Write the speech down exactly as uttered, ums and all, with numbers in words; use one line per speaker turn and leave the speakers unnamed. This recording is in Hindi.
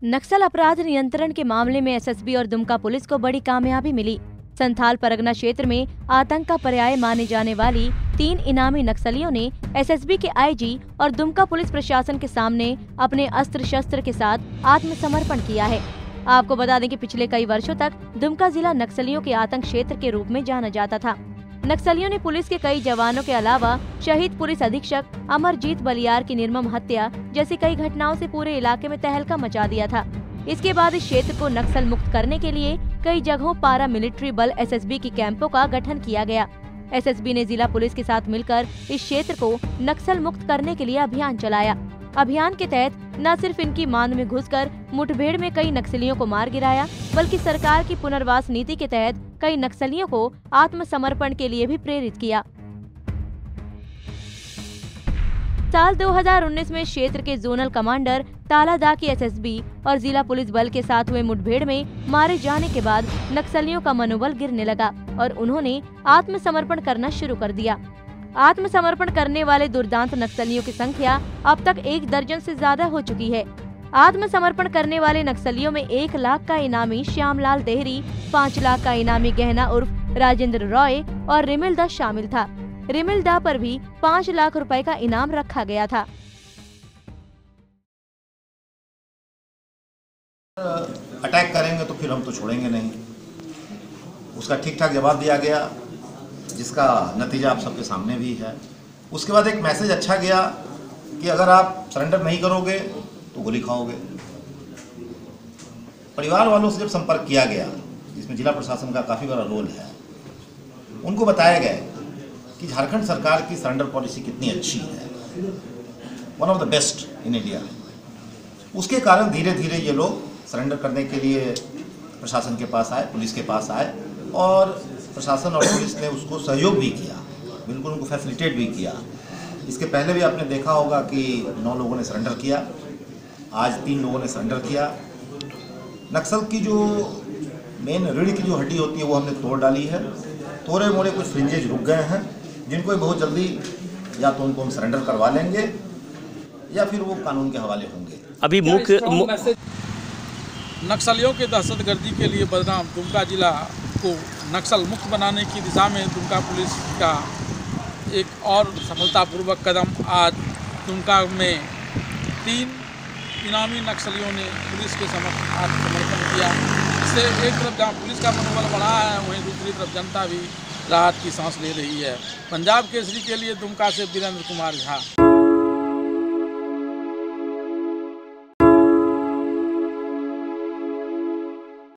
नक्सल अपराध नियंत्रण के मामले में एसएसबी और दुमका पुलिस को बड़ी कामयाबी मिली। संथाल परगना क्षेत्र में आतंक का पर्याय माने जाने वाली तीन इनामी नक्सलियों ने एसएसबी के आईजी और दुमका पुलिस प्रशासन के सामने अपने अस्त्र शस्त्र के साथ आत्मसमर्पण किया है। आपको बता दें कि पिछले कई वर्षों तक दुमका जिला नक्सलियों के आतंक क्षेत्र के रूप में जाना जाता था। नक्सलियों ने पुलिस के कई जवानों के अलावा शहीद पुलिस अधीक्षक अमरजीत बलियार की निर्मम हत्या जैसी कई घटनाओं से पूरे इलाके में तहलका मचा दिया था। इसके बाद इस क्षेत्र को नक्सल मुक्त करने के लिए कई जगहों पारा मिलिट्री बल एसएसबी की कैंपों का गठन किया गया। एसएसबी ने जिला पुलिस के साथ मिलकर इस क्षेत्र को नक्सल मुक्त करने के लिए अभियान चलाया। अभियान के तहत न सिर्फ इनकी मांद में घुसकर मुठभेड़ में कई नक्सलियों को मार गिराया, बल्कि सरकार की पुनर्वास नीति के तहत कई नक्सलियों को आत्मसमर्पण के लिए भी प्रेरित किया। साल दो हज़ार उन्नीस में क्षेत्र के जोनल कमांडर तालादा की एसएसबी और जिला पुलिस बल के साथ हुए मुठभेड़ में मारे जाने के बाद नक्सलियों का मनोबल गिरने लगा और उन्होंने आत्मसमर्पण करना शुरू कर दिया। आत्मसमर्पण करने वाले दुर्दांत नक्सलियों की संख्या अब तक एक दर्जन से ज्यादा हो चुकी है। आत्मसमर्पण करने वाले नक्सलियों में एक लाख का इनामी श्यामलाल देहरी, पाँच लाख का इनामी गहना उर्फ राजेंद्र रॉय और रिमिल दा शामिल था। रिमिल दा पर भी पाँच लाख रुपए का इनाम रखा गया था।
अटैक करेंगे तो फिर हम तो छोड़ेंगे नहीं। उसका ठीक ठाक जवाब दिया गया, जिसका नतीजा आप सबके सामने भी है। उसके बाद एक मैसेज अच्छा गया कि अगर आप सरेंडर नहीं करोगे तो गोली खाओगे। परिवार वालों से जब संपर्क किया गया, जिसमें जिला प्रशासन का काफ़ी बड़ा रोल है, उनको बताया गया कि झारखंड सरकार की सरेंडर पॉलिसी कितनी अच्छी है, one of the best in India. उसके कारण धीरे धीरे ये लोग सरेंडर करने के लिए प्रशासन के पास आए, पुलिस के पास आए और प्रशासन और पुलिस ने उसको सहयोग भी किया, बिल्कुल उनको फैसिलिटेट भी किया। इसके पहले भी आपने देखा होगा कि नौ लोगों ने सरेंडर किया, आज तीन लोगों ने सरेंडर किया। नक्सल की जो मेन रीढ़ की जो हड्डी होती है वो हमने तोड़ डाली है। थोड़े मोड़े कुछ फ्रिंजेज रुक गए हैं, जिनको बहुत जल्दी या तो उनको हम सरेंडर करवा लेंगे या फिर वो कानून के हवाले होंगे।
अभी मुख्य
नक्सलियों के दहशतगर्दी के लिए बदनाम दुमका जिला को नक्सल मुक्त बनाने की दिशा में दुमका पुलिस का एक और सफलतापूर्वक कदम आज दुमका में तीन इनामी नक्सलियों ने पुलिस के समर्पण समर्पण किया। इससे एक तरफ जहां पुलिस का मनोबल बढ़ा है, वहीं दूसरी तरफ जनता भी राहत की सांस ले रही है। पंजाब केसरी के लिए दुमका से वीरेंद्र कुमार झा।